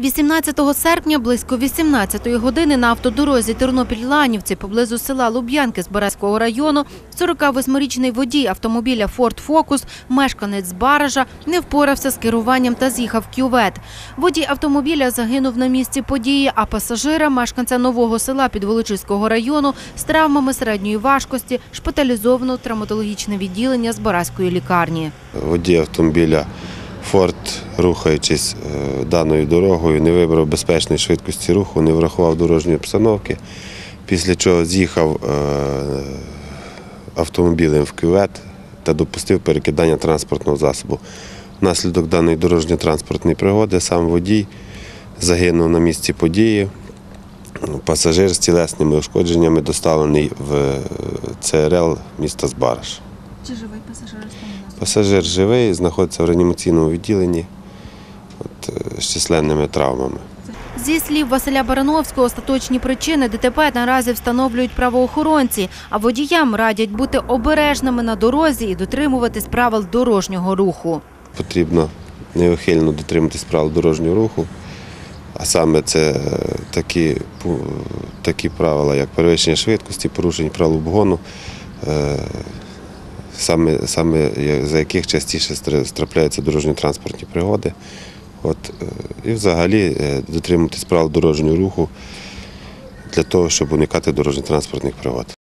18 серпня близько 18-ї години на автодорозі Тернопіль-Ланівці поблизу села Луб'янки Збаразького району 48-річний водій автомобіля «Форд Фокус», мешканець Збаража, не впорався з керуванням та з'їхав в кювет. Водій автомобіля загинув на місці події, а пасажира, мешканця Нового села Підволочиського району, з травмами середньої важкості шпиталізовано в травматологічне відділення Збаразької лікарні. Водій автомобіля «Форд», рухаючись даною дорогою, не вибрав безпечної швидкості руху, не врахував дорожньої обстановки, після чого з'їхав автомобілем в кювет та допустив перекидання транспортного засобу. Внаслідок даної дорожньо-транспортної пригоди сам водій загинув на місці події. Пасажир з тілесними ушкодженнями доставлений в ЦРЛ міста Збараж. Чи живий пасажир? Пасажир живий, знаходиться в реанімаційному відділенні з численними травмами. Зі слів Василя Барановського, остаточні причини ДТП наразі встановлюють правоохоронці, а водіям радять бути обережними на дорозі і дотримуватись правил дорожнього руху. Потрібно неухильно дотримуватись правил дорожнього руху, а саме це такі правила, як перевищення швидкості, порушення правил обгону, саме за яких частіше трапляються дорожньо-транспортні пригоди. І взагалі дотримуватись правил дорожнього руху для того, щоб уникати дорожньо-транспортних пригод.